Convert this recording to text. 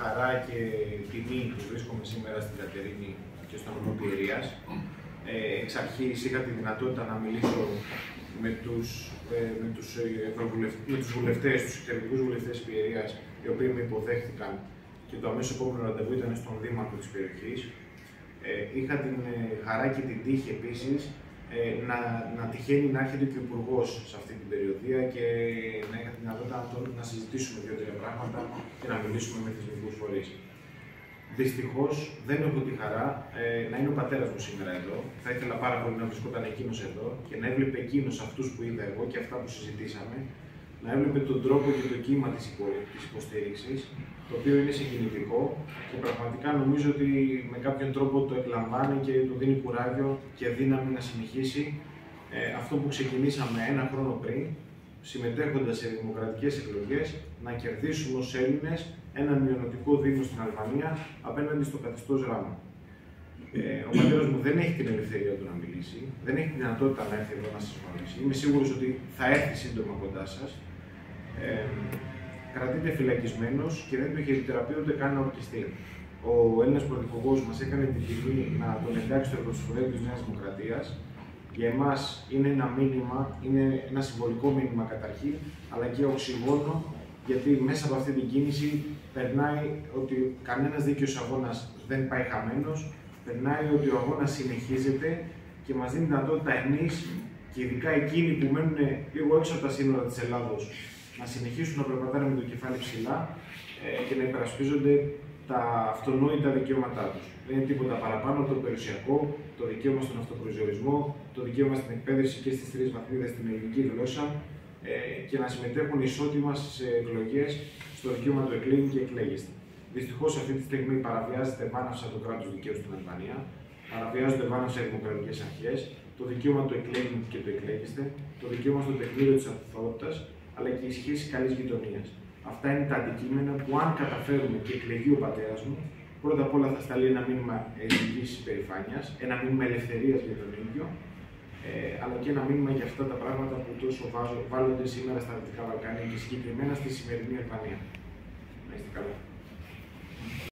χαρά και τιμή που βρίσκομαι σήμερα στην Κατερίνη και στο νομό Πιερίας. Εξ αρχής είχα τη δυνατότητα να μιλήσω με τους βουλευτές, τους εξαιρετικούς βουλευτές της Πιερίας, οι οποίοι με υποδέχτηκαν και το αμέσως επόμενο ραντεβού ήταν στον δήμαρχο της περιοχής. Είχα την χαρά και την τύχη επίσης να τυχαίνει να έρχεται και ο Υπουργός σε αυτή την περιοδία και να είχα τη δυνατότητα να συζητήσουμε δύο-τρία πράγματα και να μιλήσουμε με θεσμικούς φορείς. Δυστυχώς δεν έχω τη χαρά να είναι ο πατέρας μου σήμερα εδώ. Θα ήθελα πάρα πολύ να βρισκόταν εκείνος εδώ και να έβλεπε εκείνος αυτούς που είδα εγώ και αυτά που συζητήσαμε, να έβλεπε τον τρόπο και το κύμα της υποστήριξης, το οποίο είναι συγκινητικό και πραγματικά νομίζω ότι με κάποιον τρόπο το εκλαμβάνει και του δίνει κουράγιο και δύναμη να συνεχίσει αυτό που ξεκινήσαμε ένα χρόνο πριν, συμμετέχοντας σε δημοκρατικές εκλογές, να κερδίσουμε ως Έλληνες έναν μειονοτικό δήμο στην Αλβανία απέναντι στο καθεστώς Ράμα. Ο πατέρας μου δεν έχει την ελευθερία του να μιλήσει, δεν έχει τη δυνατότητα να έρθει εδώ να σας γνωρίσει. Είμαι σίγουρος ότι θα έρθει σύντομα κοντά σας. Κρατείται φυλακισμένος και δεν του έχει επιτραπεί ούτε καν να ορκιστεί. Ο Έλληνας πρωθυπουργός μας έκανε την τιμή να τον εντάξει στο Ευρωσφουρέδιο της Νέας Δημοκρατίας. Για εμάς είναι ένα μήνυμα, είναι ένα συμβολικό μήνυμα καταρχήν, αλλά και οξυγόνο, γιατί μέσα από αυτή την κίνηση περνάει ότι κανένας δίκαιος αγώνας δεν πάει χαμένος, περνάει ότι ο αγώνας συνεχίζεται και μας δίνει δυνατότητα εμείς και ειδικά εκείνοι που μένουν λίγο έξω από τα σύνορα της Ελλάδος να συνεχίσουν να περπατάνε με το κεφάλι ψηλά και να υπερασπίζονται τα αυτονόητα δικαιώματά τους. Δεν είναι τίποτα παραπάνω από το περιουσιακό, το δικαίωμα στον αυτοπροσδιορισμό, το δικαίωμα στην εκπαίδευση και στις 3 βαθμίδες στην ελληνική γλώσσα και να συμμετέχουν ισότιμα σε εκλογές στο δικαίωμα του εκλέγει και εκλέγεστε. Δυστυχώς αυτή τη στιγμή παραβιάζεται βάναυσα το κράτος δικαίου στην Αλβανία, παραβιάζονται βάναυσα οι δημοκρατικές αρχές, το δικαίωμα του εκλέγει και του εκλέγεστε, το δικαίωμα στο τεκμήριο της αθωότητας, αλλά και η σχέση καλής γειτονίας. Αυτά είναι τα αντικείμενα που, αν καταφέρουμε και εκλεγεί ο πατέρας μου, πρώτα απ' όλα θα σταλεί ένα μήνυμα ελληνικής υπερηφάνειας, ένα μήνυμα ελευθερίας για τον ίδιο, αλλά και ένα μήνυμα για αυτά τα πράγματα που τόσο βάλλονται σήμερα στα Δυτικά Βαλκάνια και συγκεκριμένα στη σημερινή Αλβανία. Να είστε καλά.